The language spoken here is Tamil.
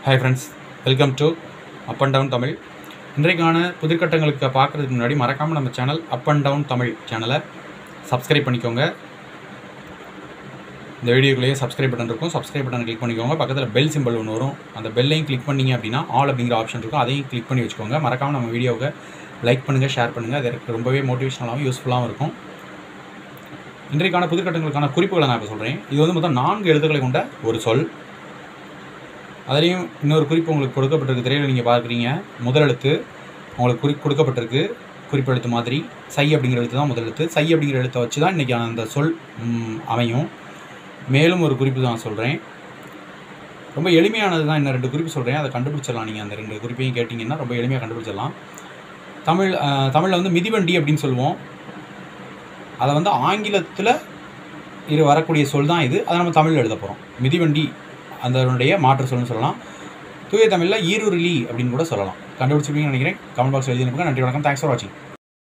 Hi friends, welcome to up and down Tamil. இன்றைக்கான புதுக்கட்டங்களுக்கு பார்க்குறதுக்கு முன்னாடி மறக்காமல் நம்ம channel up and down Tamil சேனலை சப்ஸ்கிரைப் பண்ணிக்கோங்க. இந்த வீடியோக்குள்ளேயே சப்ஸ்கிரைப் பட்டன் இருக்கும், சப்ஸ்கிரைப் பட்டன் கிளிக் பண்ணிக்கோங்க. பக்கத்தில் பெல் சிம்பிள் ஒன்று வரும், அந்த பெல்லையும் கிளிக் பண்ணிங்க அப்படின்னா ஆல் அப்படிங்கிற ஆப்ஷன் இருக்கும், அதையும் கிளிக் பண்ணி வச்சுக்கோங்க. மறக்காமல் நம்ம வீடியோவை லைக் பண்ணுங்கள், ஷேர் பண்ணுங்கள். அது எனக்கு ரொம்பவே மோட்டிவேஷனலாகவும் யூஸ்ஃபுல்லாகவும் இருக்கும். இன்றைக்கான புதுக்கட்டங்களுக்கான குறிப்புகளை நான் இப்போ சொல்கிறேன். இது வந்து மொத்தம் 4 எழுத்துக்களை கொண்ட ஒரு சொல். அதுலேயும் இன்னொரு குறிப்பு உங்களுக்கு கொடுக்கப்பட்டிருக்கு, திரையில் நீங்கள் பார்க்குறீங்க. முதல் எழுத்து உங்களுக்கு கொடுக்கப்பட்டிருக்கு, குறிப்பெழுத்து மாதிரி. சை அப்படிங்கிற எழுத்து தான் முதல் எழுத்து. சை அப்படிங்கிற எழுத்தை வச்சு தான் இன்றைக்கி அந்த சொல் அமையும். மேலும் ஒரு குறிப்பு தான் சொல்கிறேன், ரொம்ப எளிமையானது தான். இன்னும் 2 குறிப்பு சொல்கிறேன், அதை கண்டுபிடிச்சிடலாம். நீங்கள் அந்த 2 குறிப்பையும் கேட்டிங்கன்னா ரொம்ப எளிமையாக கண்டுபிடிச்சிடலாம். தமிழில் வந்து மிதிவண்டி அப்படின்னு சொல்லுவோம். அதை வந்து ஆங்கிலத்தில் வரக்கூடிய சொல் தான் இது. அதை நம்ம தமிழில் எழுத போகிறோம். மிதிவண்டி அதனுடைய மாற்று சொல்லுன்னு சொல்லலாம். தூய தமிழில் ஈருருளி அப்படின்னு கூட சொல்லலாம். கண்டுபிடிச்சிருப்பீங்கன்னு நினைக்கிறேன். கமெண்ட் பாக்ஸ் எழுதி அனுப்புங்க. நன்றி, வணக்கம். தேங்க்ஸ் ஃபார் வாட்சிங்.